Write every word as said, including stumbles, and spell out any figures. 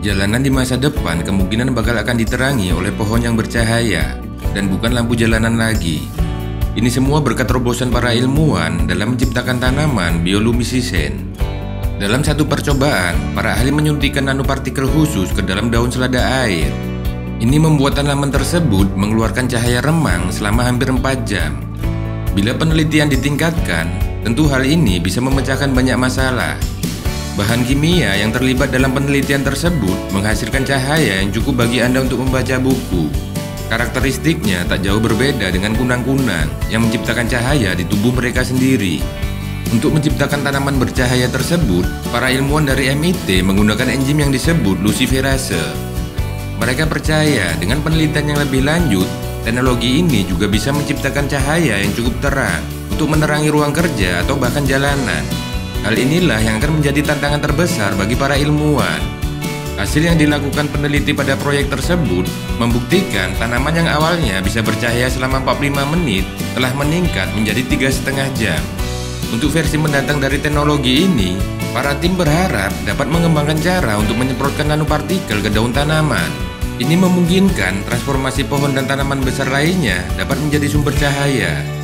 Jalanan di masa depan kemungkinan bakal akan diterangi oleh pohon yang bercahaya dan bukan lampu jalanan lagi. Ini semua berkat terobosan para ilmuwan dalam menciptakan tanaman bioluminescent. Dalam satu percobaan, para ahli menyuntikkan nanopartikel khusus ke dalam daun selada air. Ini membuat tanaman tersebut mengeluarkan cahaya remang selama hampir empat jam. Bila penelitian ditingkatkan, tentu hal ini bisa memecahkan banyak masalah. Bahan kimia yang terlibat dalam penelitian tersebut menghasilkan cahaya yang cukup bagi Anda untuk membaca buku. Karakteristiknya tak jauh berbeda dengan kunang-kunang yang menciptakan cahaya di tubuh mereka sendiri. Untuk menciptakan tanaman bercahaya tersebut, para ilmuwan dari M I T menggunakan enzim yang disebut luciferase. Mereka percaya dengan penelitian yang lebih lanjut, teknologi ini juga bisa menciptakan cahaya yang cukup terang untuk menerangi ruang kerja atau bahkan jalanan. Hal inilah yang akan menjadi tantangan terbesar bagi para ilmuwan. Hasil yang dilakukan peneliti pada proyek tersebut membuktikan tanaman yang awalnya bisa bercahaya selama empat puluh lima menit telah meningkat menjadi tiga setengah jam. Untuk versi mendatang dari teknologi ini, para tim berharap dapat mengembangkan cara untuk menyemprotkan nanopartikel ke daun tanaman. Ini memungkinkan transformasi pohon dan tanaman besar lainnya dapat menjadi sumber cahaya.